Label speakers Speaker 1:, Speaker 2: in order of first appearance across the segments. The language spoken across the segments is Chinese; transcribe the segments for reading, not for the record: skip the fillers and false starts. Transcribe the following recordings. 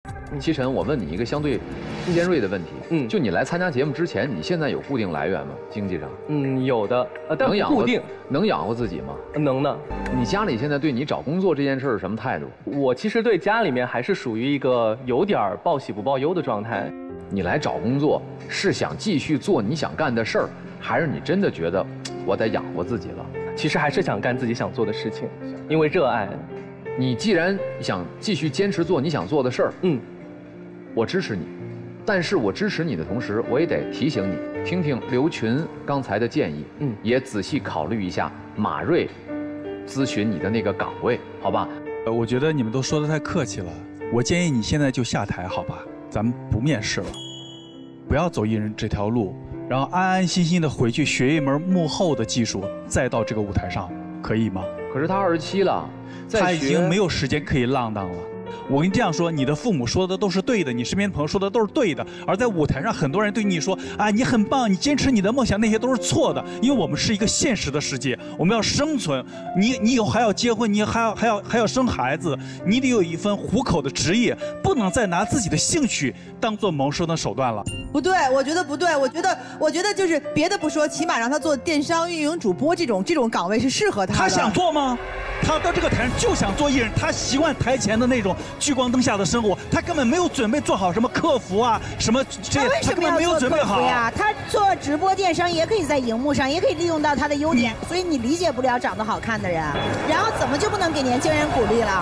Speaker 1: 齐晨，我问你一个相对尖锐的问题，就你来参加节目之前，你现在有固定来源吗？经济上？
Speaker 2: 有的，但不固定。
Speaker 1: 能养活自己吗？
Speaker 2: 能的。
Speaker 1: 你家里现在对你找工作这件事儿什么态度？
Speaker 2: 我其实对家里面还是属于一个有点报喜不报忧的状态。
Speaker 1: 你来找工作是想继续做你想干的事儿，还是你真的觉得我得养活自己了？
Speaker 2: 其实还是想干自己想做的事情，因为热爱。
Speaker 1: 你既然想继续坚持做你想做的事儿，我支持你，但是我支持你的同时，我也得提醒你，听听刘群刚才的建议，也仔细考虑一下马瑞咨询你的那个岗位，好吧？
Speaker 3: 我觉得你们都说得太客气了，我建议你现在就下台，好吧？咱们不面试了，不要走艺人这条路，然后安安心心的回去学一门幕后的技术，再到这个舞台上，可以吗？
Speaker 1: 可是他27了，
Speaker 3: 他已经没有时间可以浪荡了。我跟你这样说，你的父母说的都是对的，你身边朋友说的都是对的，而在舞台上，很多人对你说啊，你很棒，你坚持你的梦想，那些都是错的。因为我们是一个现实的世界，我们要生存。你以后还要结婚，你还要生孩子，你得有一份糊口的职业，不能再拿自己的兴趣当做谋生的手段了。
Speaker 4: 不对，我觉得不对，我觉得就是别的不说，起码让他做电商运营主播这种岗位是适合他的。
Speaker 3: 他想做吗？他到这个台上就想做艺人，他习惯台前的那种聚光灯下的生活，他根本没有准备做好什么客服啊，什么这些，他根本没有准备好
Speaker 5: 呀。他做直播电商也可以在荧幕上，也可以利用到他的优点，所以你理解不了长得好看的人，然后怎么就不能给年轻人鼓励了？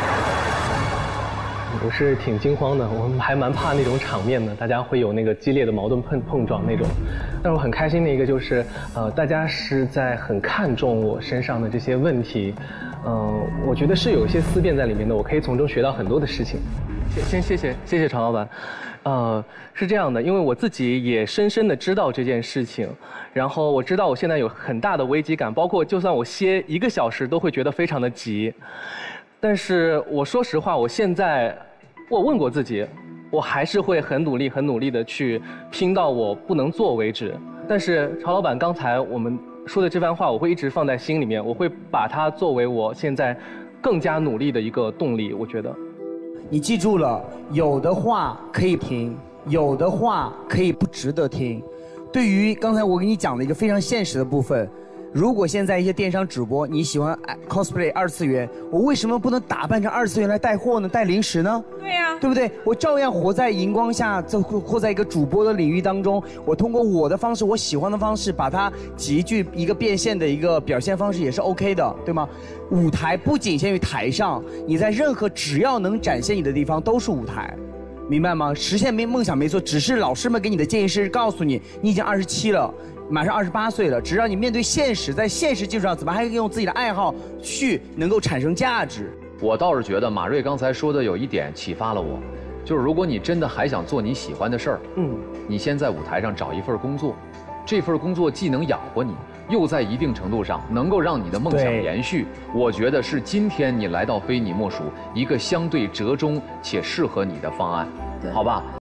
Speaker 2: 我是挺惊慌的，我还蛮怕那种场面的，大家会有那个激烈的矛盾碰撞那种。但是我很开心的一个就是，大家是在很看重我身上的这些问题，我觉得是有一些思辨在里面的，我可以从中学到很多的事情。先谢谢常老板。是这样的，因为我自己也深深的知道这件事情，然后我知道我现在有很大的危机感，包括就算我歇1个小时都会觉得非常的急。但是我说实话，我问过自己，我还是会很努力的去拼到我不能做为止。但是曹老板刚才我们说的这番话，我会一直放在心里面，我会把它作为我现在更加努力的一个动力。我觉得，
Speaker 6: 你记住了，有的话可以听，有的话可以不值得听。对于刚才我给你讲的一个非常现实的部分。如果现在一些电商直播，你喜欢 cosplay 2次元，我为什么不能打扮成2次元来带货呢？带零食呢？
Speaker 4: 对呀，
Speaker 6: 对不对？我照样活在荧光下，活在一个主播的领域当中。我通过我的方式，我喜欢的方式，把它极具一个变现的一个表现方式，也是 OK 的，对吗？舞台不仅限于台上，你在任何只要能展现你的地方都是舞台。明白吗？实现梦想没错，只是老师们给你的建议是告诉你，你已经27了。马上28岁了，只让你面对现实，在现实基础上，怎么还可以用自己的爱好去能够产生价值？
Speaker 1: 我倒是觉得马瑞刚才说的有一点启发了我，就是如果你真的还想做你喜欢的事儿，你先在舞台上找一份工作，这份工作既能养活你，又在一定程度上能够让你的梦想延续。我觉得是今天你来到非你莫属一个相对折中且适合你的方案，好吧？